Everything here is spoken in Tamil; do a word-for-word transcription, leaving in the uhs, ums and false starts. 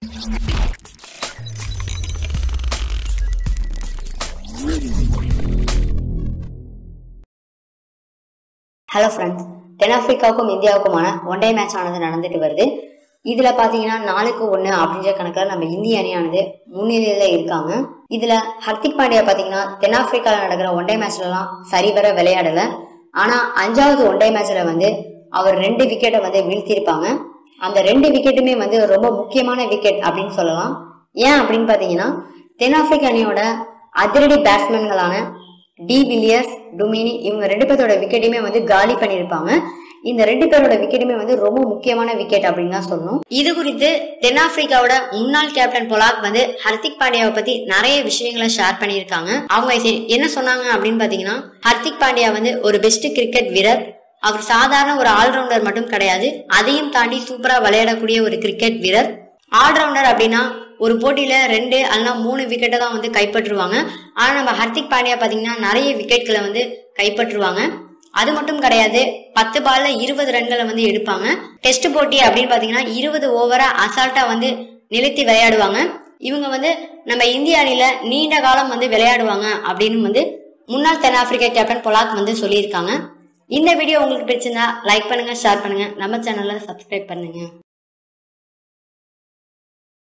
ஹலோ ஃப்ரெண்ட்ஸ், தென்னாப்பிரிக்காவுக்கும் இந்தியாவுக்குமான ஒன் டே மேட்ச் ஆனது நடந்துட்டு வருது. இதுல பாத்தீங்கன்னா நாலுக்கு ஒண்ணு அப்படின்ற கணக்குல நம்ம இந்திய அணியானது முன்னிலையில இருக்காங்க. இதுல ஹர்திக் பாண்டியா பாத்தீங்கன்னா தென்னாப்பிரிக்கால நடக்கிற ஒன் டே மேட்ச்ல எல்லாம் சரிவர விளையாடல. ஆனா அஞ்சாவது ஒன் டே மேட்ச்ல வந்து அவர் ரெண்டு விக்கெட்டை வந்து வீழ்த்திருப்பாங்க. அந்த ரெண்டு விக்கெட்டுமே வந்து ரொம்ப முக்கியமான விக்கெட் அப்படின்னு சொல்லலாம். ஏன் அப்படின்னு பாத்தீங்கன்னா தென்னாப்பிரிக்க அணியோட அதிரடி பேட்ஸ்மேன்களான டி வில்லியர்ஸ், டுமினி இவங்க ரெண்டு பேரோட விக்கெட்டுமே வந்து காலி பண்ணிருப்பாங்க. இந்த ரெண்டு பேரோட விக்கெட்டுமே வந்து ரொம்ப முக்கியமான விக்கெட் அப்படின்னு தான் சொல்லணும். இது குறித்து தென்னாப்பிரிக்காவோட முன்னாள் கேப்டன் பொலாக் வந்து ஹர்திக் பாண்டியாவை பத்தி நிறைய விஷயங்களை ஷேர் பண்ணியிருக்காங்க. அவங்க என்ன சொன்னாங்க அப்படின்னு பாத்தீங்கன்னா, ஹர்திக் பாண்டியா வந்து ஒரு பெஸ்ட் கிரிக்கெட் வீரர். அவர் சாதாரண ஒரு ஆல்ரவுண்டர் மட்டும் கிடையாது, அதையும் தாண்டி சூப்பரா விளையாடக்கூடிய ஒரு கிரிக்கெட் வீரர். ஆல்ரவுண்டர் அப்படின்னா ஒரு போட்டியில ரெண்டு அல்லனா மூணு விக்கெட்டை தான் வந்து கைப்பற்றுவாங்க. ஆனா நம்ம ஹர்திக் பாண்டியா பாத்தீங்கன்னா நிறைய விக்கெட்களை வந்து கைப்பற்றுவாங்க. அது மட்டும் கிடையாது, பத்து பால்ல இருபது ரன்களை வந்து எடுப்பாங்க. டெஸ்ட் போட்டி அப்படின்னு பாத்தீங்கன்னா இருபது ஓவரா அசால்ட்டா வந்து நிறுத்தி விளையாடுவாங்க. இவங்க வந்து நம்ம இந்திய அணியில நீண்ட காலம் வந்து விளையாடுவாங்க அப்படின்னு வந்து முன்னாள் தென்னாப்பிரிக்க கேப்டன் பொலாக் வந்து சொல்லியிருக்காங்க. இந்த வீடியோ உங்களுக்கு பிடிச்சிருந்தா லைக் பண்ணுங்க, ஷேர் பண்ணுங்க, நம்ம சேனலை சப்ஸ்கிரைப் பண்ணுங்க.